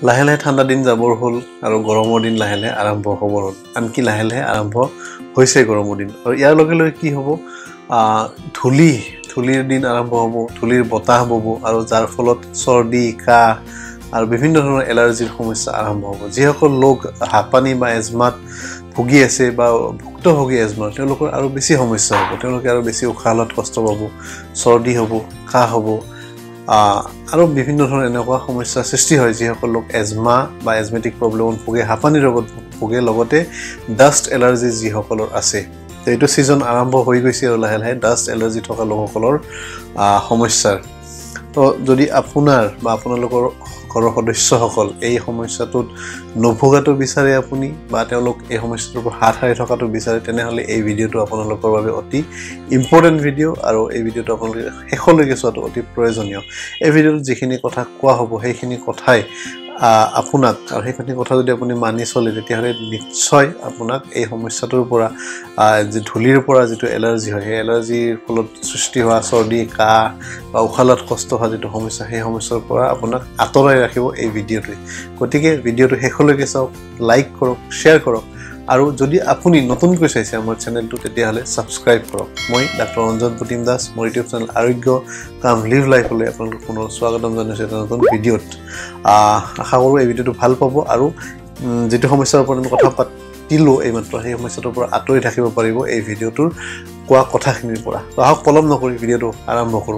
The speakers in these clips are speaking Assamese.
লাহে লাহে ঠাণ্ডা দিন যাবৰ হ'ল আৰু গৰমৰ দিন লাহে লাহে আৰম্ভ হ'ব হ'ল আনকি লাহে লাহে আৰম্ভ হৈছে গৰমৰ দিন আৰু ইয়াৰ লগে লগে কি হ'ব ধূলিৰ দিন আৰম্ভ হ'ব ধূলিৰ বতাহ বব আৰু যাৰ ফলত চৰ্দি কাহ আৰু বিভিন্ন ধৰণৰ এলাৰ্জিৰ সমস্যা আৰম্ভ হ'ব যিসকল লোক হাঁপানি বা এজমাত ভুগি আছে বা ভুক্তভোগী এজমা তেওঁলোকৰ আৰু বেছি সমস্যা হ'ব তেওঁলোকে আৰু বেছি উশাহ লোৱাত কষ্ট পাব চৰ্দি হ'ব কাহ হ'ব আৰু বিভিন্ন ধৰণৰ এনেকুৱা সমস্যা সৃষ্টি হয় যিসকল লোক এজমা বা এজমেটিক প্ৰব্লেমত ভুগে হাঁপানি ৰোগত ভুগে লগতে ডাষ্ট এলাৰ্জি যিসকলৰ আছে এইটো সিজন আৰম্ভ হৈ গৈছে আৰু লাহে লাহে ডাষ্ট এলাৰ্জি থকা লোকসকলৰ সমস্যাৰ তো যদি আপোনাৰ বা আপোনালোকৰ ঘৰৰ সদস্যসকল এই সমস্যাটোত নভোগাটো বিচাৰে আপুনি বা তেওঁলোক এই সমস্যাটোৰ পৰা হাত সাৰি থকাটো বিচাৰে তেনেহলে এই ভিডিওটো আপোনালোকৰ বাবে অতি ইম্পৰ্টেন্ট ভিডিও আৰু এই ভিডিওটো আপোনালোকে শেষলৈকে চোৱাটো অতি প্ৰয়োজনীয় এই ভিডিওত যিখিনি কথা কোৱা হ'ব সেইখিনি কথাই আপোনাক আৰু সেইখিনি কথা যদি আপুনি মানি চলে তেতিয়াহলে নিশ্চয় আপোনাক এই সমস্যাটোৰ পৰা যে ধূলিৰ পৰা যেটো এলাৰ্জি হয় এই এলাৰ্জিৰ ফলত সৃষ্টি হোৱা চৰ্দি কাহ বা উশাহত কষ্ট হোৱা যেটো সমস্যা সেই সমস্যাৰ পৰা আপোনাক আঁতৰাই ৰাখিব এই ভিডিওটোৱে গতিকে ভিডিওটো শেষলৈকে চাওক লাইক কৰক শেয়াৰ কৰক আৰু যদি আপুনি নতুনকৈ চাইছে আমাৰ চেনেলটো তেতিয়াহলে সাবস্ক্ৰাইব কৰক মই ডক্টৰ অঞ্জন পুতিম দাস মোৰ ইউটিউব চেনেল আৰোগ্য কাম লিভ লাইফ লৈ আপোনালোকক পুনৰ স্বাগতম জনাইছো এটা নতুন ভিডিওত আশা কৰো এই ভিডিওটো ভাল পাব আৰু যেটো সমস্যাৰ ওপৰত আমি কথা পাতিলো এই মাত্ৰ সেই সমস্যাটোৰ পৰা আঁতৰি থাকিব পাৰিব এই ভিডিওটোৰ কোৱা কথাখিনিৰ পৰা তো আহক পলম নকৰি ভিডিওটো আৰম্ভ কৰো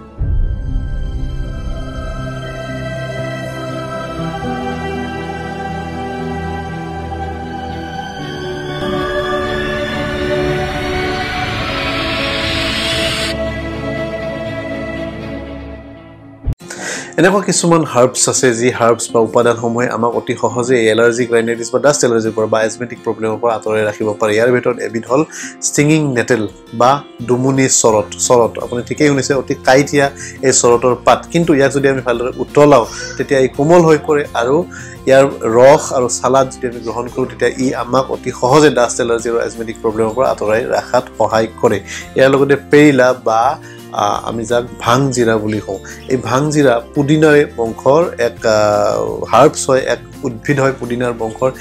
এনেকুৱা কিছুমান হাৰ্বস আছে যি হাৰ্বস বা উপাদানসমূহে আমাক অতি সহজে এলাৰ্জি ৰাইনাইটিছ বা ডাষ্ট এলাৰ্জিৰ পৰা বা এজমেটিক প্ৰব্লেমৰ পৰা আঁতৰাই ৰাখিব পাৰে ইয়াৰ ভিতৰত এবিধ হ'ল ষ্টিঙিং নেটেল বা ডুমুনি চৰত আপুনি ঠিকই শুনিছে অতি কাইটিয়া এই চৰতৰ পাত কিন্তু ইয়াক যদি আমি ভালদৰে উতলাও তেতিয়া ই কোমল হৈ পৰে আৰু ইয়াৰ ৰস আৰু সালাদ যদি আমি গ্ৰহণ কৰো তেতিয়া ই আমাক অতি সহজে ডাষ্ট এলাৰ্জি আৰু এজমেটিক প্ৰব্লেমৰ পৰা আঁতৰাই ৰাখাত সহায় কৰে ইয়াৰ লগতে পেৰিলা বা আমি যাক ভাং জিৰা বুলি কওঁ এই ভাং জিৰা পুদিনাৰ বংশৰ এক হাৰ্বস হয় এক উদ্ভিদ হয় পুদিনাৰ বংশৰ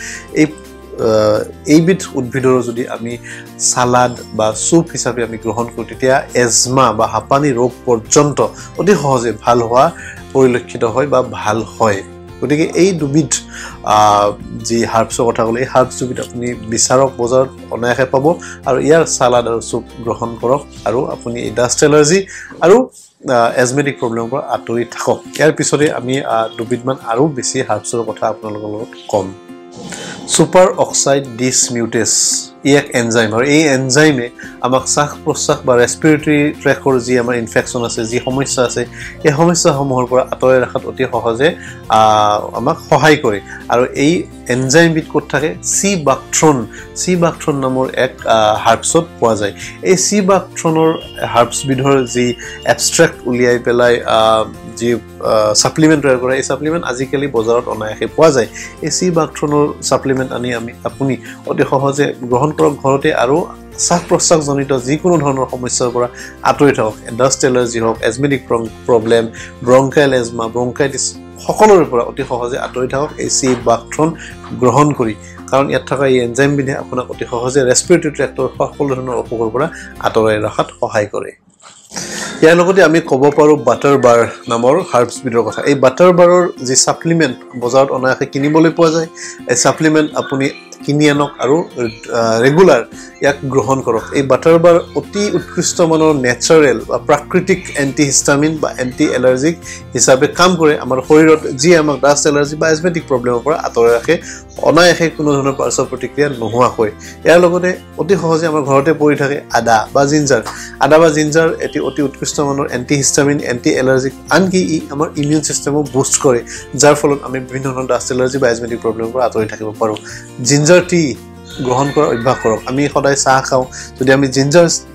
এইবিধ উদ্ভিদৰ যদি আমি সালাড বা সুপ হিচাপে আমি গ্ৰহণ কৰো তেতিয়া এজমা বা হাঁপানি ৰোগ পৰ্যন্ত অতি সহজে ভাল হোৱা পৰিলক্ষিত হয় বা ভাল হয় গতিকে এই দুবিধ যি হাৰ্বসৰ কথা ক'লে এই হাৰ্বস দুবিধ আপুনি বিচাৰক বজাৰত অনায়াসে পাব আৰু ইয়াৰ সালাড আৰু সুপ গ্ৰহণ কৰক আৰু আপুনি এই ডাষ্ট এলাৰ্জি আৰু এজমেটিক প্ৰব্লেমৰ পৰা আঁতৰি থাকক ইয়াৰ পিছতে আমি দুবিধমান আৰু বেছি হাৰ্বসৰ কথা আপোনালোকৰ লগত কম সুপাৰ অক্সাইড ডিসমিউটেজ ই এক এনজাইম আৰু এই এনজাইমে আমাক শ্বাস প্ৰশ্বাস বা ৰেসপিৰেটৰী ট্ৰেকৰ যি আমাৰ ইনফেকচন আছে যি সমস্যা আছে এই সমস্যাসমূহৰ পৰা আঁতৰাই ৰাখাত অতি সহজে আমাক সহায় কৰে আৰু এই এনজাইমবিধ ক'ত থাকে সি বাকথ্ৰন নামৰ এক হাৰ্বছত পোৱা যায় এই সি বাকথ্ৰনৰ হাৰ্বছবিধৰ যি এবষ্ট্ৰেক্ট উলিয়াই পেলাই যি সাপ্লিমেন্ট তৈয়াৰ কৰে এই সাপ্লিমেন্ট আজিকালি বজাৰত অনায়াসে পোৱা যায় এই সি বাকথ্ৰনৰ সাপ্লিমেন্ট আনি আপুনি অতি সহজে গ্ৰহণ কৰক ঘৰতে আৰু শ্বাস প্ৰশ্বাস জনিত যিকোনো ধৰণৰ সমস্যাৰ পৰা আঁতৰি থাকক ডাষ্ট এলাৰ্জি হওক asthmatic problem bronchial asthma bronchitis সকলোৰে পৰা অতি সহজে আঁতৰি থাকক এই সি বাকথ্ৰন গ্ৰহণ কৰি কাৰণ ইয়াত থকা এই এনজাইমবিধে আপোনাক অতি সহজে ৰেসপিৰেটৰী ট্ৰেক্টৰ সকলো ধৰণৰ অসুখৰ পৰা আঁতৰাই ৰখাত সহায় কৰে ইয়াৰ লগতে আমি ক'ব পাৰো বাটাৰ বাৰ নামৰ হাৰ্বছবিধৰ কথা এই বাটাৰ বাৰৰ যি সাপ্লিমেন্ট বজাৰত অনায়াসে কিনিবলৈ পোৱা যায় এই সাপ্লিমেন্ট আপুনি কিনি আনক আৰু ৰেগুলাৰ ইয়াক গ্ৰহণ কৰক এই বাটাৰ বাৰ অতি উৎকৃষ্ট মানৰ নেচাৰেল বা প্ৰাকৃতিক এন্টিহিষ্টামিন বা এন্টি এলাৰ্জিক হিচাপে কাম কৰে আমাৰ শৰীৰত যি আমাক ডাষ্ট এলাৰ্জি বা এজমেটিক প্ৰব্লেমৰ পৰা আঁতৰাই ৰাখে অনায়াসে কোনো ধৰণৰ পাৰ্শ্ব প্ৰতিক্ৰিয়া নোহোৱাকৈ ইয়াৰ লগতে অতি সহজে আমাৰ ঘৰতে পৰি থাকে আদা বা জিঞ্জাৰ এটি অতি উৎকৃষ্ট মানৰ এন্টিহিষ্টামিন এন্টি এলাৰ্জিক আনকি ই আমাৰ ইমিউন সিস্টেমক বুষ্ট কৰে যাৰ ফলত আমি বিভিন্ন ধৰণৰ ডাষ্ট এলাৰ্জি বা এজমেটিক প্ৰব্লেমৰ পৰা আঁতৰি থাকিব পাৰো জিঞ্জাৰ টি গ্ৰহণ কৰাৰ অভ্যাস কৰক আমি সদায় চাহ খাওঁ যদি আমি জিঞ্জাৰ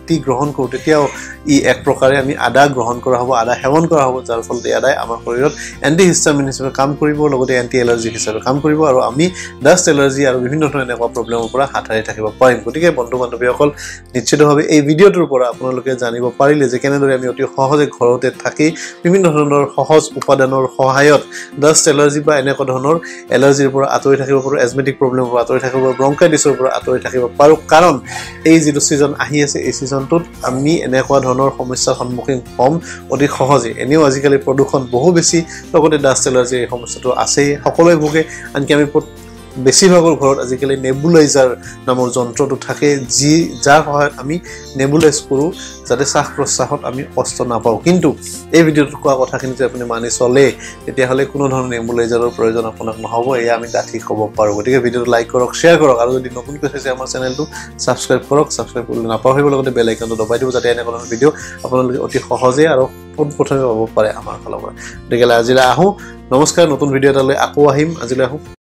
ৰাতি গ্ৰহণ কৰোঁ তেতিয়াও ই এক প্ৰকাৰে আমি আদা গ্ৰহণ কৰা হ'ব আদা সেৱন কৰা হ'ব যাৰ ফলত এই আদাই আমাৰ শৰীৰত এন্টিহিষ্টামিন হিচাপে কাম কৰিব লগতে এন্টি এলাৰ্জি হিচাপে কাম কৰিব আৰু আমি ডাষ্ট এলাৰ্জি আৰু বিভিন্ন ধৰণৰ এনেকুৱা প্ৰব্লেমৰ পৰা হাত সাৰি থাকিব পাৰিম গতিকে বন্ধু বান্ধৱীসকল নিশ্চিতভাৱে এই ভিডিঅ'টোৰ পৰা আপোনালোকে জানিব পাৰিলে যে কেনেদৰে আমি অতি সহজে ঘৰতে থাকি বিভিন্ন ধৰণৰ সহজ উপাদানৰ সহায়ত ডাষ্ট এলাৰ্জি বা এনেকুৱা ধৰণৰ এলাৰ্জিৰ পৰা আঁতৰি থাকিব পাৰোঁ এজমেটিক প্ৰব্লেমৰ পৰা আঁতৰি থাকিব পাৰোঁ ব্ৰংকাইটিছৰ পৰা আঁতৰি থাকিব পাৰোঁ কাৰণ এই যিটো ছিজন আহি আছে এই ছিজনটোত আমি এনেকুৱা ধৰণৰ সমস্যাৰ সন্মুখীন হ'ম অতি সহজে এনেও আজিকালি প্ৰদূষণ বহু বেছি লগতে ডাষ্ট এলাৰ্জি এই সমস্যাটো আছেই সকলোৱে ভোগে আনকি আমি বেছিভাগৰ ঘৰত আজিকালি নেবুলাইজাৰ নামৰ যন্ত্ৰটো থাকে যাৰ সহায়ত আমি নেবুলাইজ কৰোঁ যাতে শ্বাস প্ৰশ্বাসত আমি কষ্ট নাপাওঁ কিন্তু এই ভিডিঅ'টোত কোৱা কথাখিনি যদি আপুনি মানি চলে তেতিয়াহ'লে কোনো ধৰণৰ নেবুলাইজাৰৰ প্ৰয়োজন আপোনাক নহ'ব এয়া আমি ডাঠি ক'ব পাৰোঁ গতিকে ভিডিঅ'টো লাইক কৰক শ্বেয়াৰ কৰক আৰু যদি নতুনকৈ চাইছে আমাৰ চেনেলটো ছাবস্ক্ৰাইব কৰক ছাবস্ক্ৰাইব কৰিবলৈ নাপাহৰিব লগতে বেল আইকনটো দবাই দিব যাতে এনেকুৱা ধৰণৰ ভিডিঅ' আপোনালোকে অতি সহজে আৰু পোনপ্ৰথমে পাব পাৰে আমাৰ ফালৰ পৰা গতিকে আজিলৈ আহোঁ নমস্কাৰ নতুন ভিডিঅ' এটালৈ আকৌ আহিম আজিলৈ আহোঁ